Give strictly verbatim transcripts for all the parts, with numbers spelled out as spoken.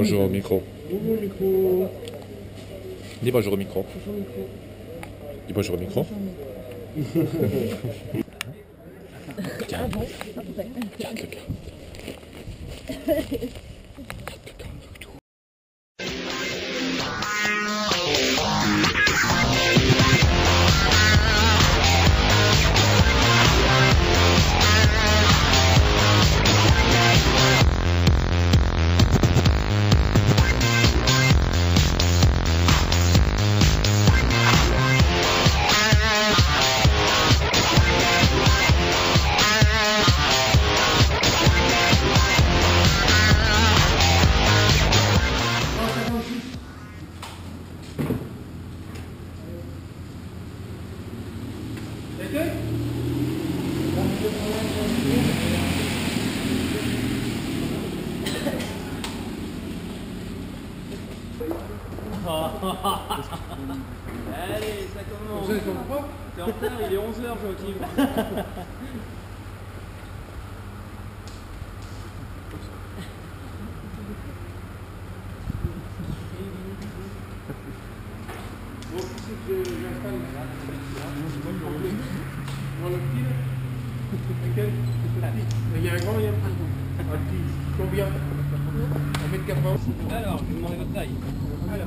bonjour au micro. Bonjour au micro. Dis bonjour au micro. Bonjour au micro. Dis bonjour au micro. Ah bon? Regarde le gars. Allez, ça commence. Vous savez pourquoi? T'es en retard, il est onze heures, Joachim. Bon, c'est que j'installe là. Dans le petit là. Lequel? Il y a un grand et un petit. Un petit. Combien? un mètre quatre-vingts. Alors, je vais vous demander votre taille. Alors.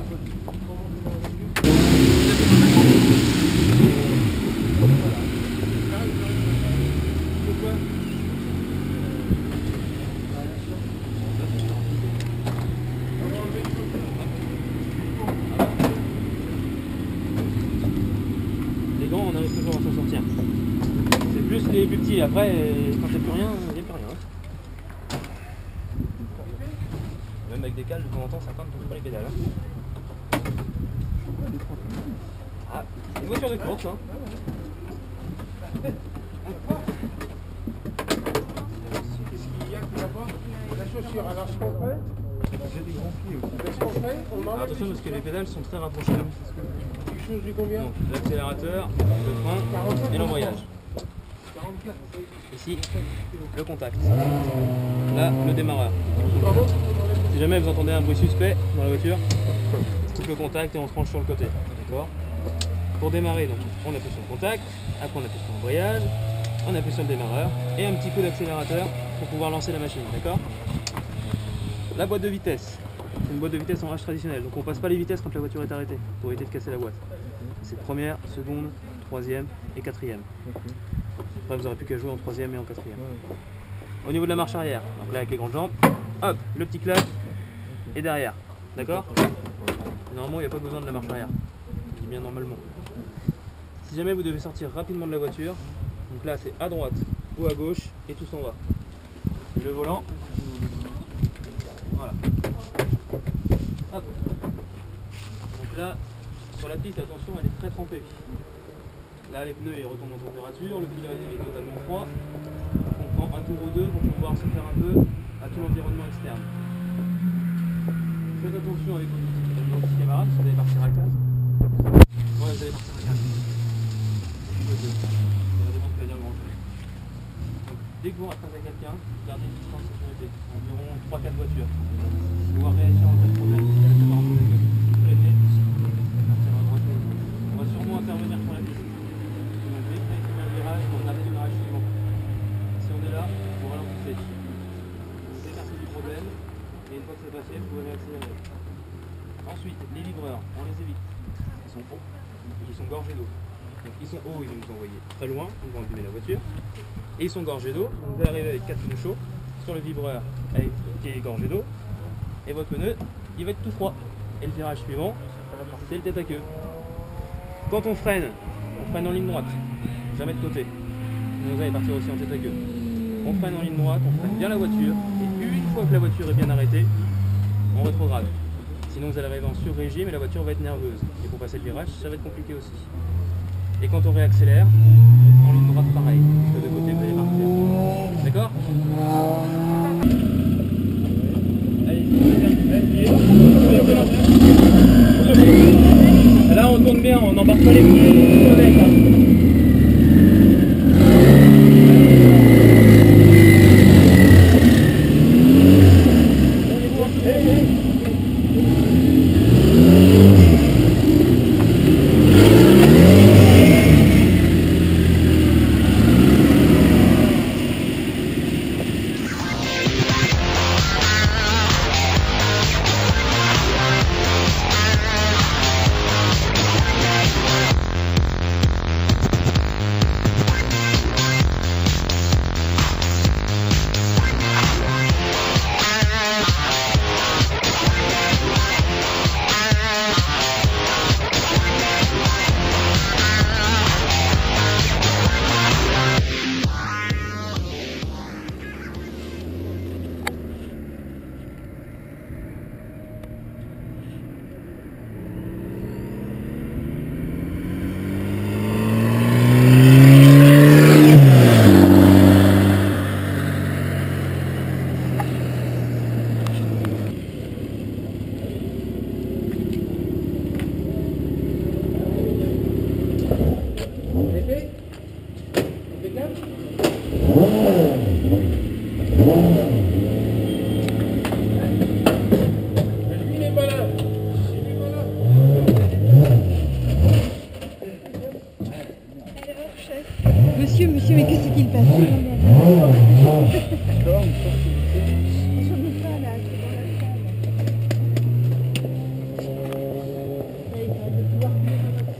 Pourquoi? Les gants, on arrive toujours à s'en sortir. C'est plus les plus petits. Après, quand il n'y a plus rien, il n'y a plus rien. Hein. Même avec des cales, de temps en temps, ça tente, on pas les pédales. Hein. Ah, c'est une voiture de course. Hein. Qu'est-ce qu'il y a qui va pas? La chaussure, alors ce qu'on fait? J'ai des grands pieds aussi. Ce qu'on fait, on Alors, enlève attention parce que les pédales sont très rapprochées. quelque chose du combien? Donc, l'accélérateur, le frein et l'embrayage. quarante-quatre. Ici, le contact. Là, le démarreur. Pardon? Si jamais vous entendez un bruit suspect dans la voiture, on coupe le contact et on se range sur le côté. D'accord? Pour démarrer, donc, on appuie sur le contact, après on appuie sur l'embrayage, on appuie sur le démarreur et un petit coup d'accélérateur pour pouvoir lancer la machine. D'accord? La boîte de vitesse. C'est une boîte de vitesse en H traditionnelle. Donc on passe pas les vitesses quand la voiture est arrêtée pour éviter de casser la boîte. C'est première, seconde, troisième et quatrième. Après vous n'aurez plus qu'à jouer en troisième et en quatrième. Au niveau de la marche arrière, donc là avec les grandes jambes, hop, le petit clap et derrière. D'accord? Normalement il n'y a pas besoin de la marche arrière. Je dis bien normalement. Si jamais vous devez sortir rapidement de la voiture, donc là c'est à droite ou à gauche et tout s'en va. Le volant. Voilà. Hop. Donc là, sur la piste, attention, elle est très trempée. Là, les pneus ils retombent en température, le pilote est totalement froid. On prend un tour ou deux pour pouvoir se faire un peu à tout l'environnement externe. Faites attention avec vos petits camarades, si vous allez partir à quatre. Ouais, vous allez partir à quatre. Dès que vous rattrapez quelqu'un, gardez une distance de sécurité, environ trois quatre voitures. Pouvoir réagir en cas de problème. On va sûrement intervenir sur la piste. On va vite faire un virage pour garder le virage suivant. Si on est là, vous ralentissez. Vous démarquez du problème et une fois que c'est passé, vous pouvez réaccélérer. Ensuite, les livreurs, on les évite. Ils sont hauts, ils sont gorgés d'eau. Donc ils sont hauts, ils vont nous envoyer très loin, ils vont allumer la voiture. Et ils sont gorgés d'eau, vous allez arriver avec quatre pneus chauds sur le vibreur avec, qui est gorgé d'eau, et votre pneu il va être tout froid. Et le virage suivant, c'est le tête à queue. Quand on freine, on freine en ligne droite, jamais de côté. Vous allez partir aussi en tête à queue. On freine en ligne droite, on freine bien la voiture, et une fois que la voiture est bien arrêtée, on rétrograde. Sinon vous allez arriver en sur-régime et la voiture va être nerveuse. Et pour passer le virage, ça va être compliqué aussi. Et quand on réaccélère, en ligne droite pareil, parce que de côté vous allez partir. D'accord? Allez, là on tourne bien, on n'embarque pas les pieds avec. qu'il passe sur la mer. D'accord, J'en ai pas là, c'est dans la salle. Ça y est, ça va pouvoir tenir dans notre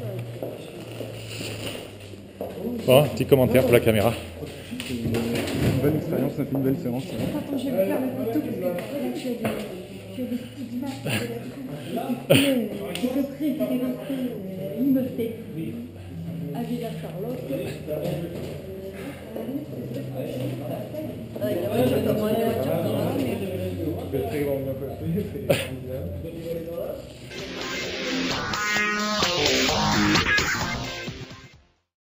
sol. Bon, petit commentaire pour la caméra. une bonne expérience, on a fait une belle séance. Attends, je vais faire la photo parce que là, tu as des, tu as des stigmates de la tour. J'ai repris, j'ai repris l'immeuble à Villa Charlotte. Ah, il y a pas de moyen de voiture. Très grand, bien passé, très bien.